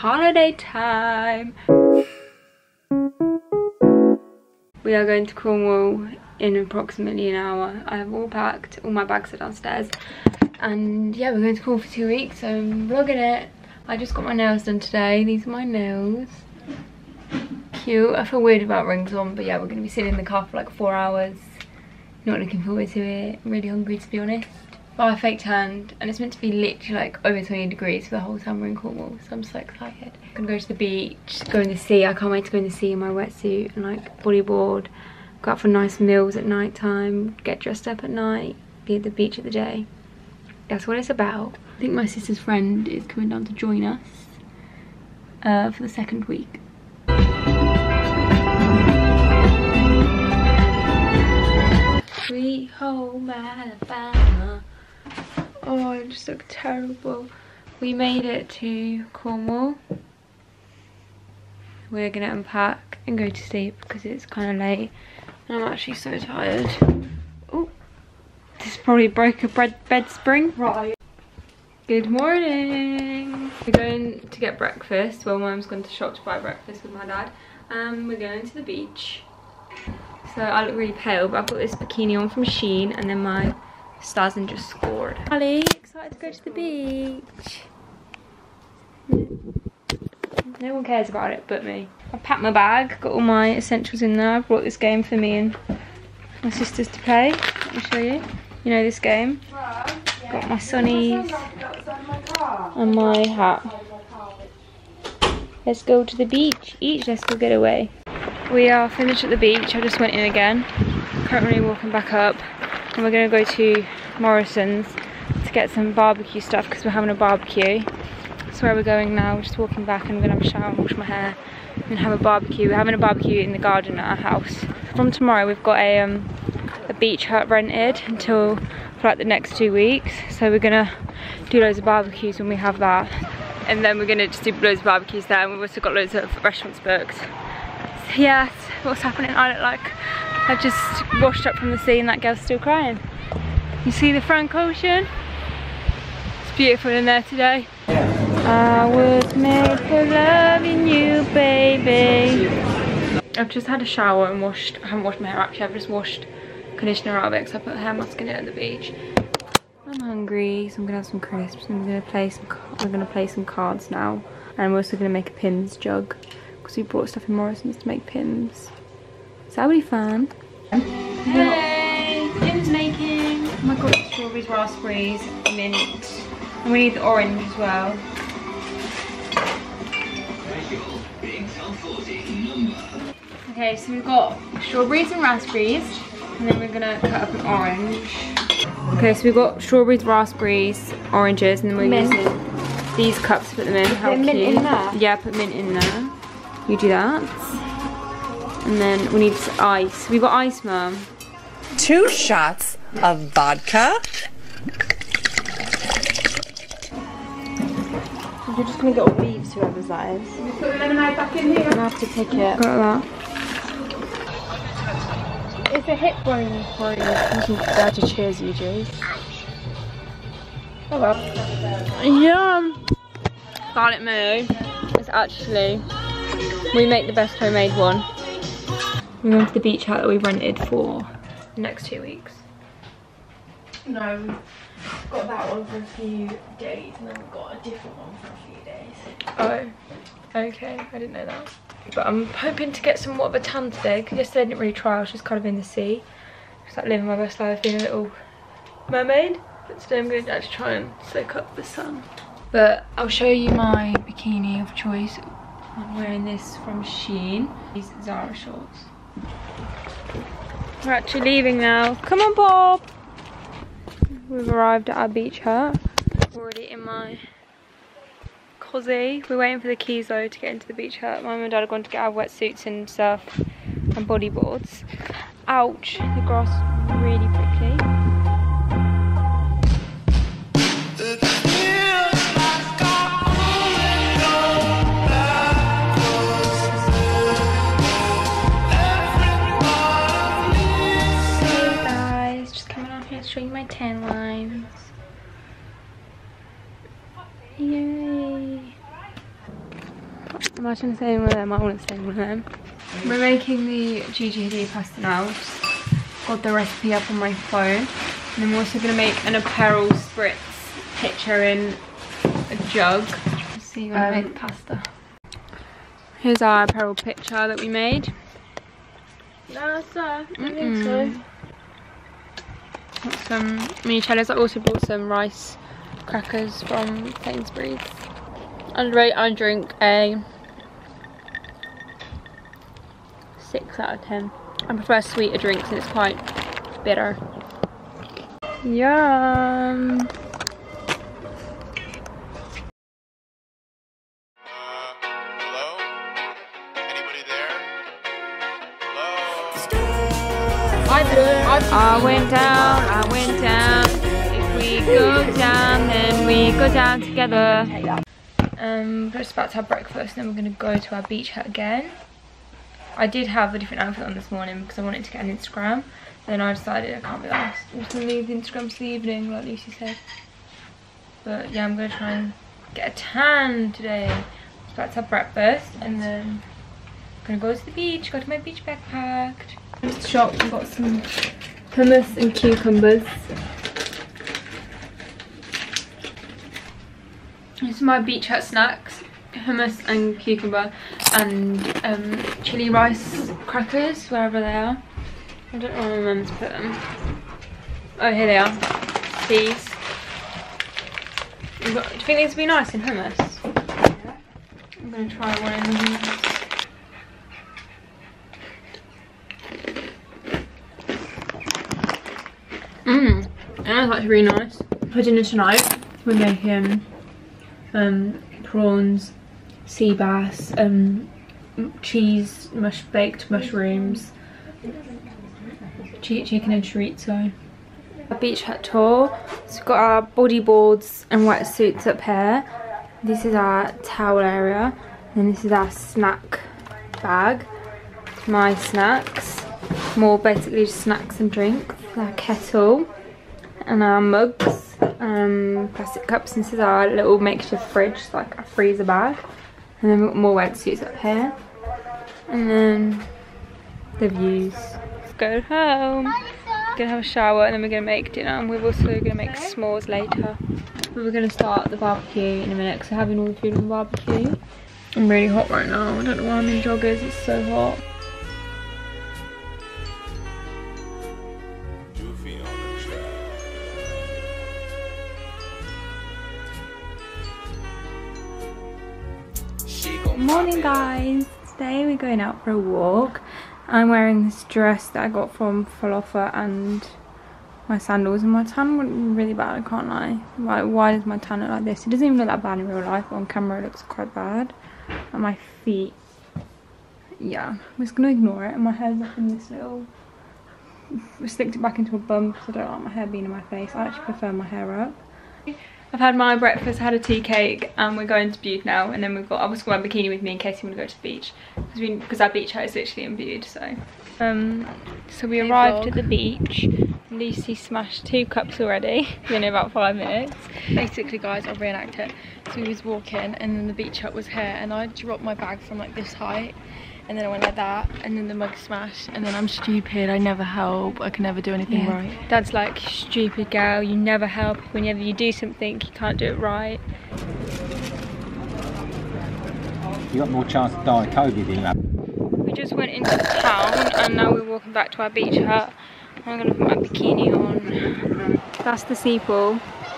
holiday time. We are going to Cornwall in approximately an hour. I have all packed, all my bags are downstairs. And yeah, we're going to Cornwall for 2 weeks, so I'm vlogging it. I just got my nails done today. These are my nails. Cute. I feel weird about rings on, but yeah, we're going to be sitting in the car for like 4 hours. Not looking forward to it. I'm really hungry, to be honest. But I fake tanned, and it's meant to be literally like over 20 degrees for the whole time we're in Cornwall, so I'm so excited. I'm gonna go to the beach, go in the sea. I can't wait to go in the sea in my wetsuit and like bodyboard. Go out for nice meals at night time, get dressed up at night, be at the beach at the day. That's what it's about. I think my sister's friend is coming down to join us for the second week. Sweet home Alabama. Oh, I just look terrible. We made it to Cornwall. We're gonna unpack and go to sleep because it's kind of late and I'm actually so tired. Oh, this probably broke a bed spring. Right. Good morning. We're going to get breakfast. Well, Mum's gone to shop to buy breakfast with my dad. We're going to the beach. So I look really pale, but I've got this bikini on from Shein, and then my Stazen just scored. Ali, excited to go to the beach. No one cares about it but me. I've packed my bag, got all my essentials in there. I've brought this game for me and my sisters to play. Let me show you. You know this game? Got my sunnies and my hat. Let's go to the beach. Let's go get away. We are finished at the beach. I just went in again. Currently walking back up. And we're going to go to Morrison's to get some barbecue stuff because we're having a barbecue. That's where we're going now. We're just walking back and we're going to have a shower and wash my hair and have a barbecue. We're having a barbecue in the garden at our house. From tomorrow we've got a beach hut rented until for like the next 2 weeks. So we're going to do loads of barbecues when we have that. And then we're going to just do loads of barbecues there, and we've also got loads of restaurants booked. So yeah, what's happening? I look like I've just washed up from the sea and that girl's still crying. You see the Frank Ocean? It's beautiful in there today. I was made for loving you, baby. I've just had a shower and washed, I haven't washed my hair actually, I've just washed conditioner out of it because I put a hair mask in it at the beach. I'm hungry, so I'm gonna have some crisps and we're gonna play some cards now. And we're also gonna make a Pimm's jug because we bought stuff in Morrison's to make Pimm's. So that'll be fun. Hey, Jim's making, oh my god, strawberries, raspberries, mint. And we need the orange as well. Okay, so we've got strawberries and raspberries, and then we're gonna cut up an orange. Okay, so we've got strawberries, raspberries, oranges, and then we're using these cups to put them in. How cute. Mint in there? Yeah, put mint in there. You do that. And then we need ice. We've got ice, Mum. 2 shots of vodka. You're just gonna get all leaves, whoever's that is. You put the lemonade back in here? I'm gonna have to pick it. Got that. It's a hip bone for you. You can dare to cheers you, Jules. Oh well. Yum! Garlic mayo. It's actually, we make the best homemade one. We went to the beach hut that we rented for the next 2 weeks. No, we've got that one for a few days and then we've got a different one for a few days. Oh, okay, I didn't know that. But I'm hoping to get some more of a tan today because yesterday I didn't really try, I was just kind of in the sea. Just like living my best life, being a little mermaid. But today I'm going to actually try and soak up the sun. But I'll show you my bikini of choice. I'm wearing this from Shein. These Zara shorts. We're actually leaving now. Come on, Bob! We've arrived at our beach hut. Already in my cozy. We're waiting for the keys though to get into the beach hut. Mum and Dad are going to get our wetsuits and stuff and bodyboards. Ouch! The grass really prickly. Showing you my tan lines. Yay! Imagine staying with them, I want to stay with them. We're making the Gigi Hadid pasta now. Just got the recipe up on my phone. And then we're also going to make an Aperol Spritz pitcher in a jug. Let's see when I make the pasta. Here's our Aperol pitcher that we made. No, sir. I think so. Got some minicellos. I also bought some rice crackers from Sainsbury's. I'd rate our drink a 6 out of 10. I prefer sweeter drinks and it's quite bitter. Yum! Hello? Anybody there? Hello? I went down. If we go down, then we go down together. We're just about to have breakfast, and then we're going to go to our beach hut again. I did have a different outfit on this morning because I wanted to get an Instagram. And then I decided I can't be asked. I'm just going to leave the Instagram till the evening, like Lucy said. But yeah, I'm going to try and get a tan today. I'm about to have breakfast, and then I'm going to go to the beach, go to my beach backpack. This shop, we've got some hummus and cucumbers. This is my beach hut snacks. Hummus and cucumber and chili rice crackers, wherever they are. I don't know where my mum's put them. Oh, here they are. These. Do you think these would be nice in hummus? Yeah. I'm going to try one in the hummus. That's actually really nice. For dinner tonight, we're making prawns, sea bass, cheese, baked mushrooms, chicken and chorizo. A beach hut tour. So we've got our bodyboards and wetsuits up here. This is our towel area, and this is our snack bag. My snacks, more basically just snacks and drinks. Our kettle and our mugs, plastic cups. And this is our little makeshift fridge, like a freezer bag. And then we've got more wetsuits up here. And then the views. Let's go home. We're gonna have a shower and then we're gonna make dinner. And we're also gonna make s'mores later. But we're gonna start the barbecue in a minute because we're having all the food on the barbecue. I'm really hot right now. I don't know why I'm in joggers, it's so hot. Morning guys, today we're going out for a walk. I'm wearing this dress that I got from Falafel and my sandals, and my tan went really bad, I can't lie. Like, why does my tan look like this? It doesn't even look that bad in real life, but on camera it looks quite bad. And my feet, yeah, I'm just gonna ignore it. And my hair's up in this little, I slicked it back into a bun because I don't like my hair being in my face. I actually prefer my hair up. I've had my breakfast, I had a tea cake, and we're going to Bude now. And then we've got, I've also got my bikini with me in case you want to go to the beach, because our beach hut is literally in Bude. So we arrived at the beach. Lucy smashed 2 cups already in about 5 minutes. Basically, guys, I'll reenact it. So we was walking, and then the beach hut was here, and I dropped my bag from like this height, and then I went like that, and then the mug smashed, and then I'm stupid, I never help, I can never do anything right. Dad's like, stupid girl, you never help. Whenever you do something, you can't do it right. You got more chance to die of COVID than you have. We just went into town, and now we're walking back to our beach hut. I'm gonna put my bikini on. That's the sea pool.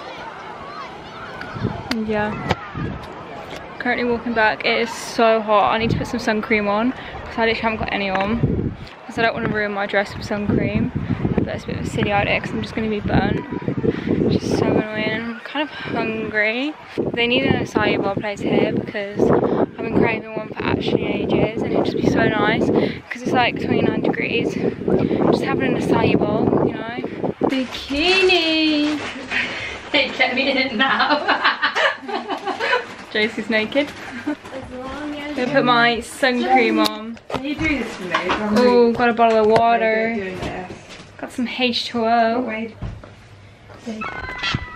And yeah. Currently walking back. It is so hot. I need to put some sun cream on because I literally haven't got any on, because I don't want to ruin my dress with sun cream. But it's a bit of a silly idea because I'm just going to be burnt, which is so annoying. I'm kind of hungry. They need an acai bowl place here because I've been craving one for actually ages, and it'd just be so nice because it's like 29 degrees. Just having an acai bowl, you know. Bikini. Hey, get me in it now. Josie's naked. I'm gonna put my sun cream on. Can you do this for me? Oh, got a bottle of water. Got some H2O. Wait.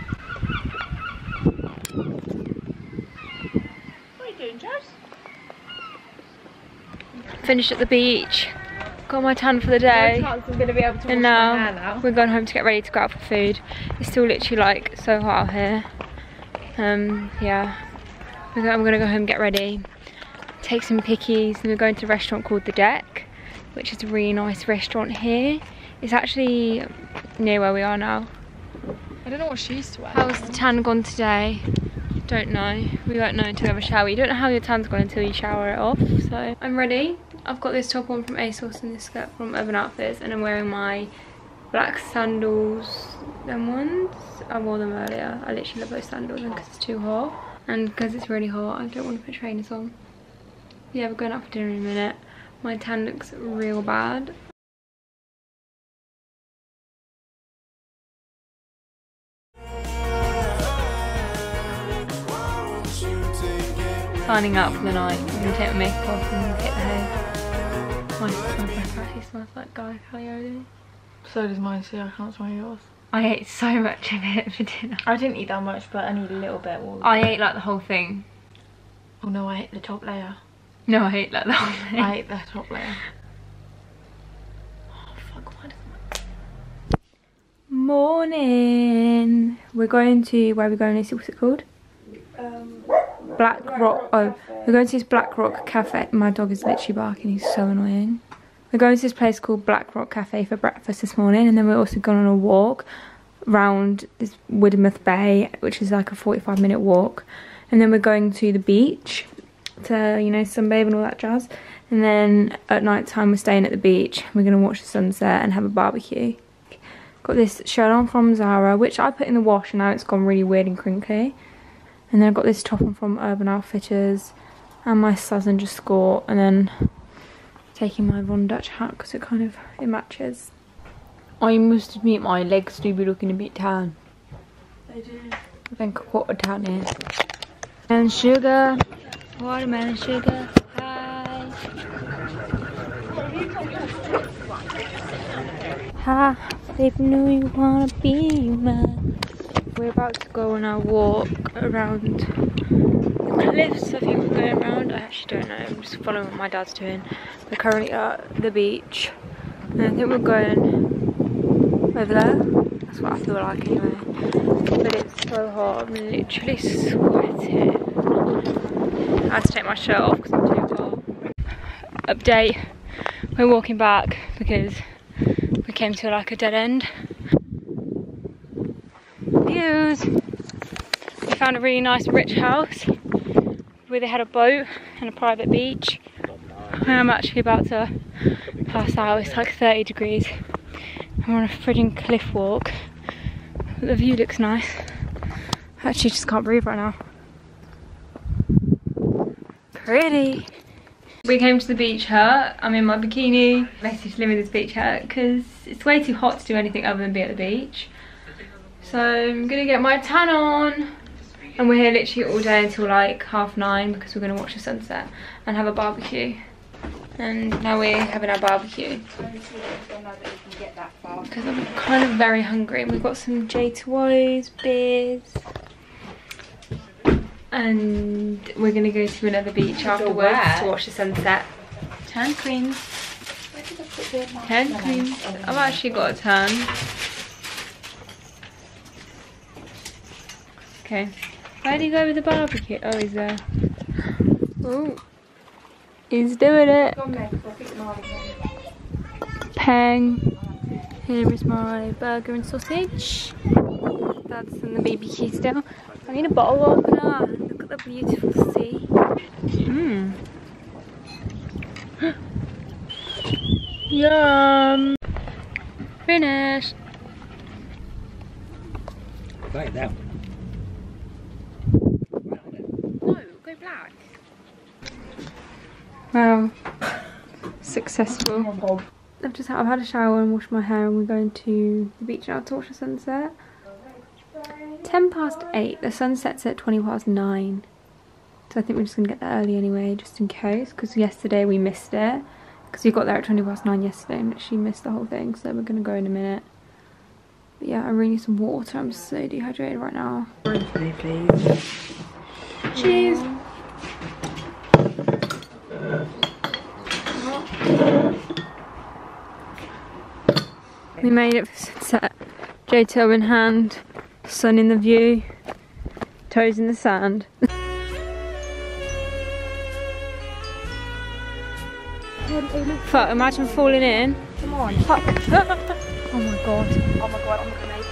What are you doing, Jess? finished at the beach. Got my tan for the day. No chance I'm gonna be able to wash And my hair now. we're going home to get ready to go out for food. It's still literally like so hot out here. Yeah. I'm gonna go home, get ready, take some pickies, and we're going to a restaurant called The Deck, which is a really nice restaurant here. It's actually near where we are now. I don't know what she used to wear. How's the tan gone today? Don't know. We won't know until we have a shower. You don't know how your tan's gone until you shower it off. So I'm ready. I've got this top on from ASOS and this skirt from Urban Outfitters, and I'm wearing my black sandals. Them ones. I wore them earlier. I literally love those sandals because it's too hot. And because it's really hot, I don't want to put trainers on. Yeah, we're going out for dinner in a minute. My tan looks real bad. Signing up for the night. I'm going to take my makeup off and hit the hay. My breath actually smells like Guy Fieri. So does mine, see I can't smell yours. I ate so much of it for dinner. I didn't eat that much, but I need a little bit. I ate like the whole thing. Oh no, I ate the top layer. No, I ate like the whole thing. I ate the top layer. Oh fuck, why doesn't Morning. We're going to, where are we going? What's it called? Black Rock. Oh, we're going to this Black Rock Cafe. My dog is literally barking. He's so annoying. We're going to this place called Black Rock Cafe for breakfast this morning, and then we're also going on a walk around this Widemouth Bay, which is like a 45-minute walk, and then we're going to the beach to, you know, sunbathe and all that jazz. And then at night time we're staying at the beach. We're going to watch the sunset and have a barbecue. Got this shirt on from Zara, which I put in the wash and now it's gone really weird and crinkly. And then I've got this top on from Urban Outfitters and my Slazenger skirt, and then taking my Von Dutch hat because it matches. I must admit my legs do be looking a bit tan. They do. I think I've got a tan here. And sugar, watermelon sugar, hi. Hi, if you knew you wanna be mine. We're about to go on our walk around the cliffs. I think we're going around. I actually don't know. I'm just following what my dad's doing. We're currently at the beach. And I think we're going over there. That's what I feel like anyway. But it's so hot. I'm literally sweating. I had to take my shirt off because I'm too hot. Update. We're walking back because we came to like a dead end. Views. We found a really nice rich house where they had a boat and a private beach. And I'm actually about to pass out. It's like 30 degrees. I'm on a frigging cliff walk. But the view looks nice. I actually just can't breathe right now. Pretty. We came to the beach hut. I'm in my bikini. Basically just living in this beach hut because it's way too hot to do anything other than be at the beach. So I'm gonna get my tan on, and we're here literally all day until like 9:30 because we're gonna watch the sunset and have a barbecue. And now we're having our barbecue because I'm kind of very hungry. And we've got some J2Os, beers, and we're gonna go to another beach afterwards to watch the sunset. Tan queens. Tan queens. I've actually got a tan. Okay, where do you go with the barbecue? Oh, he's there. Oh, he's doing it. Pang. Here is my burger and sausage. That's in the BBQ still. I need a bottle opener. Look at the beautiful sea. Mmm. Yum. Finished. Like that. Wow, successful. I've had a shower and washed my hair, and we're going to the beach now to watch the sunset. 8:10. The sun sets at 9:20. So I think we're just gonna get there early anyway, just in case, because yesterday we missed it. Because we got there at 9:20 yesterday and literally missed the whole thing. So we're gonna go in a minute. But yeah, I really need some water. I'm so dehydrated right now. Please. Cheers. We made it for sunset. J-toe in hand, sun in the view, toes in the sand. Fuck, imagine falling in. Come on. Fuck. Oh my god. Oh my god, I'm gonna make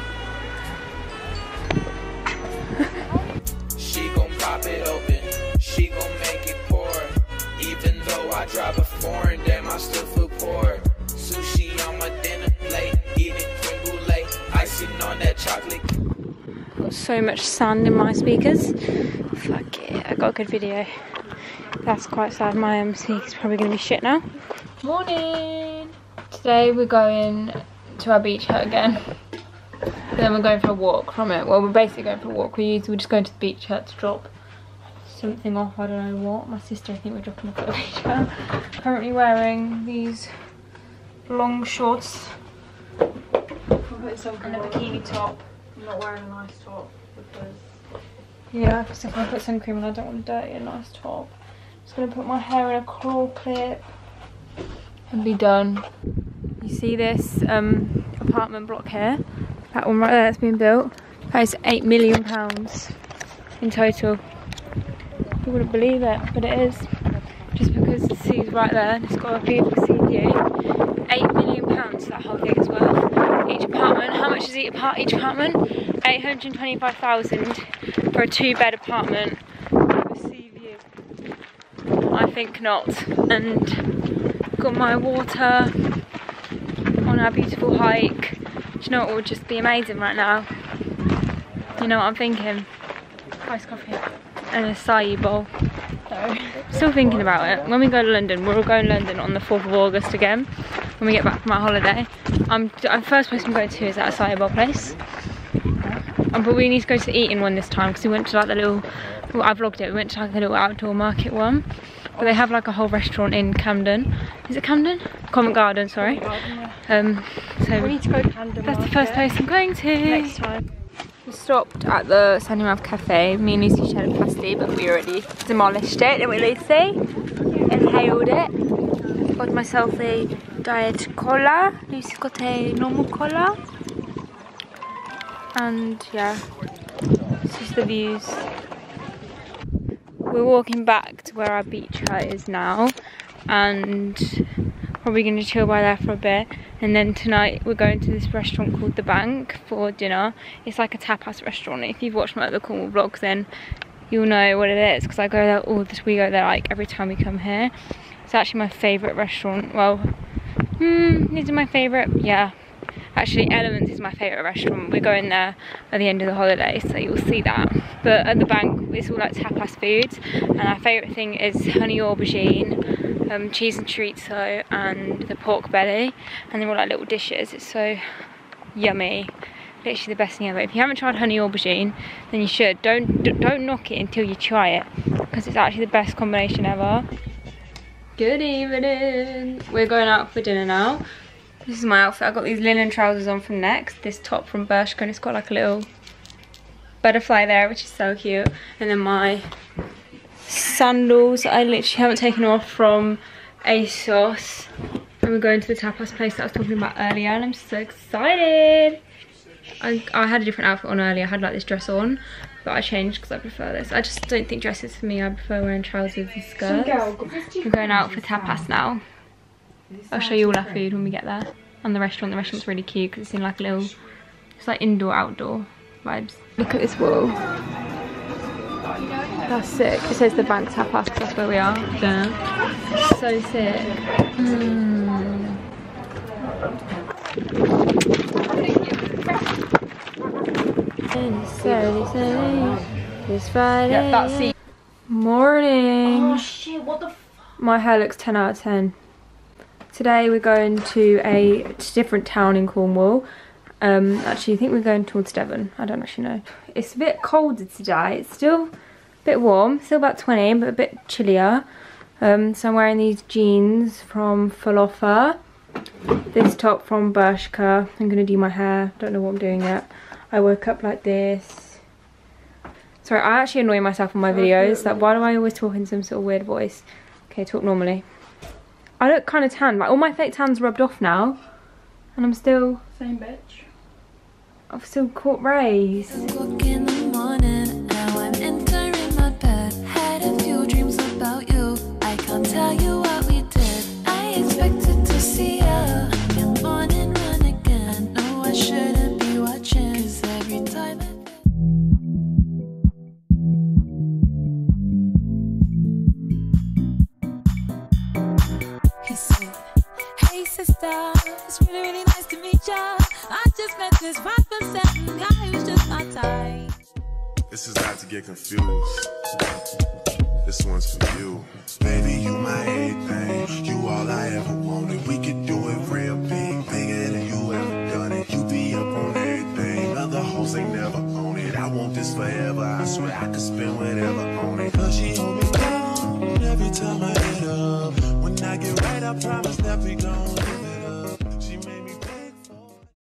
it. She gon' pop it open, she gon' make it pour. Even though I drive a foreign, damn I still feel poor. Sushi on my dinner plate, eating creme brulee, icing on that chocolate. Got so much sand in my speakers. Fuck it, I got a good video. That's quite sad. My speaker's probably gonna be shit now. Morning! Today we're going to our beach hut again. Then we're going for a walk from it. Well, we're basically going for a walk. We're just going to the beach hut to drop something off. I don't know what. My sister, I think we're dropping off at the beach hut. Currently wearing these long shorts and a bikini top. I'm not wearing a nice top because because if I put sun cream on, I don't want to dirty a nice top. Just gonna put my hair in a claw clip and be done. You see this apartment block here? That one right there that's being built. That is £8 million in total. You wouldn't believe it, but it is. Just because the sea's right there and it's got a beautiful sea view. £8 million that whole thing is worth. Each apartment, how much is each apartment? £825,000 for a 2-bed apartment with a sea view. I think not. And got my water on our beautiful hike. Do you know what would just be amazing right now? You know what I'm thinking? Iced coffee. And a acai bowl. No. Still thinking about it. When we go to London, we're all going to London on the 4th of August again. When we get back from our holiday. The first place I'm going to is that acai bowl place. But we need to go to the eating one this time because we went to like the little, well, I vlogged it, we went to like the little outdoor market one. But they have like a whole restaurant in Camden. Is it Camden? Covent Garden, sorry. So We need to go to Camden that's the Market first place I'm going to. next time. We stopped at the Sandy Mouth Cafe. Me and Lucy shared a pasty, but we already demolished it, didn't we, Lucy? Inhaled it. Got myself a diet cola. Lucy got a normal cola. And yeah, this is the views. We're walking back to where our beach hut is now, and probably going to chill by there for a bit. And then tonight we're going to this restaurant called The Bank for dinner. It's like a tapas restaurant. If you've watched my other Cornwall vlogs, then you'll know what it is, because I go there we go there like every time we come here. It's actually my favourite restaurant. Well, is it my favourite? Yeah. Actually, Elements is my favourite restaurant. We're going there at the end of the holiday, so you'll see that. But at The Bank, it's all like tapas foods, and our favourite thing is honey aubergine, cheese and chorizo, and the pork belly, and they're all like little dishes. It's so yummy. Literally the best thing ever. If you haven't tried honey aubergine, then you should. Don't knock it until you try it, because it's actually the best combination ever. Good evening. We're going out for dinner now. This is my outfit. I got these linen trousers on from Next. This top from Bershka, and it's got like a little butterfly there, which is so cute. And then my sandals I literally haven't taken off from ASOS. And we're going to the tapas place that I was talking about earlier, and I'm so excited. I had a different outfit on earlier. I had like this dress on, but I changed because I prefer this. I just don't think dresses for me. I prefer wearing trousers and skirts. We're going out for tapas now. I'll show you all our food when we get there. And the restaurant. The restaurant's really cute because it's in like a little, it's like indoor outdoor vibes. Look at this wall. That's sick. It says The Bank Tapas because that's where we are. Yeah. So sick. It's Friday. Yeah, that's it. Morning. Oh shit, what the f. My hair looks 10 out of 10. Today we're going to a different town in Cornwall. Actually, I think we're going towards Devon. I don't actually know. It's a bit colder today. It's still a bit warm, still about 20, but a bit chillier. So I'm wearing these jeans from Falafel. This top from Bershka. I'm going to do my hair. Don't know what I'm doing yet. I woke up like this. Sorry, I actually annoy myself on my videos. Like, why do I always talk in some sort of weird voice? Okay, talk normally. I look kind of tan. Like, all my fake tan's rubbed off now. And I'm still... Same bitch. I've still caught rays. O'clock in the morning, now I'm entering my bed. Had a few dreams about you. I can't tell you what we did. I expected to see you in the morning, run again. I know I shouldn't be watching, 'cause every time he said, hey sister, it's really, really nice to meet ya. I just met this 5% guy who's just my type. This is not to get confused. This one's for you. Baby, you my everything. You all I ever wanted. We could do it real big, bigger than you ever done it. You be up on everything. Other hoes ain't never own it. I want this forever. I swear I could spend whatever on it. Cause she hold me down every time I hit up. When I get right, I promise that we gon'